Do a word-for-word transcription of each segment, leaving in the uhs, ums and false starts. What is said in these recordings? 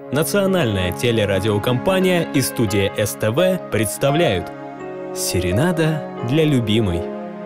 Национальная телерадиокомпания и студия эс тэ вэ представляют «Серенада для любимой».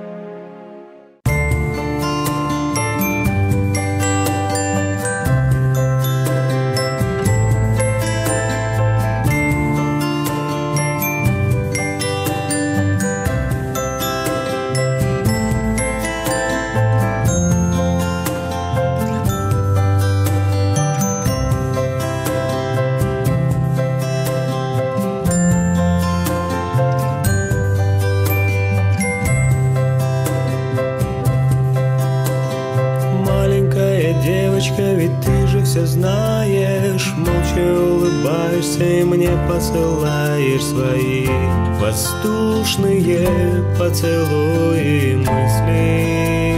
Девочка, ведь ты же все знаешь, молча улыбаешься и мне посылаешь свои воздушные поцелуи мысли.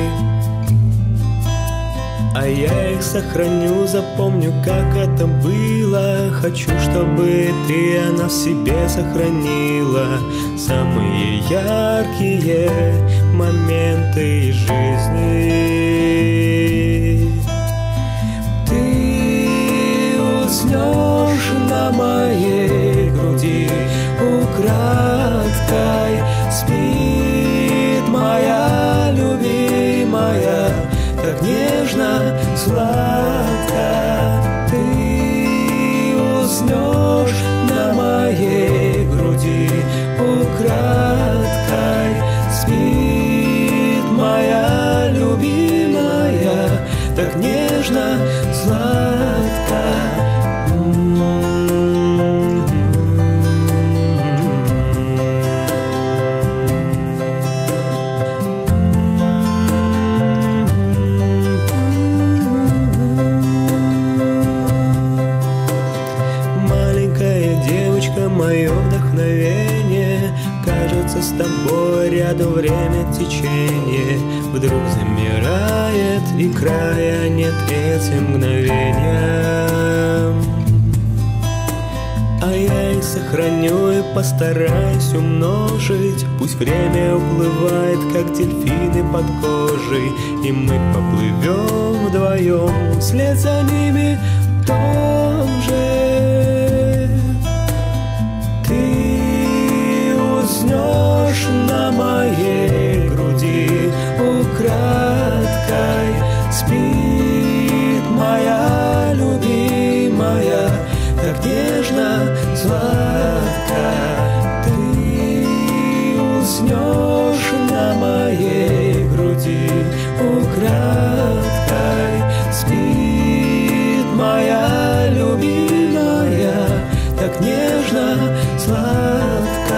А я их сохраню, запомню, как это было. Хочу, чтобы ты она в себе сохранила самые яркие моменты жизни. Уснешь на моей груди, украдкой спит моя любимая, так нежно, сладко. Ты уснешь на моей груди, украдкой спит моя любимая, так нежно, сладко. Мое вдохновение, кажется, с тобой рядом время течение вдруг замирает, и края нет этим мгновениям. А я их сохраню и постараюсь умножить. Пусть время уплывает, как дельфины под кожей, и мы поплывем вдвоем вслед за ними в том же. Уснешь на моей груди, украдкой спит моя любимая, так нежно, сладко. Ты уснешь на моей груди, украдкой спит моя любимая, так нежно, сладко.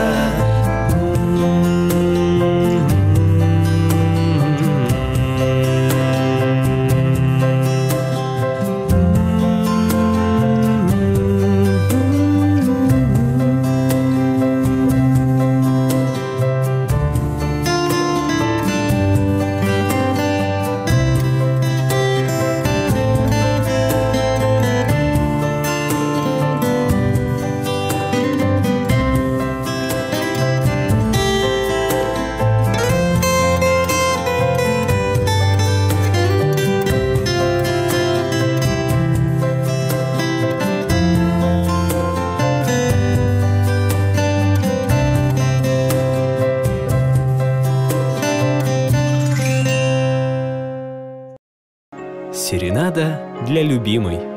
Серенада для любимой.